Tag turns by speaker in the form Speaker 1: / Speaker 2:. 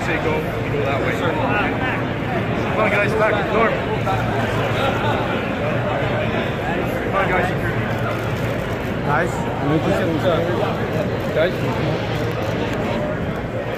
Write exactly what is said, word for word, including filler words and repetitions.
Speaker 1: say go, we go that way. Come on, guys, back. Norm. Come on, guys.
Speaker 2: Guys,
Speaker 1: Guys.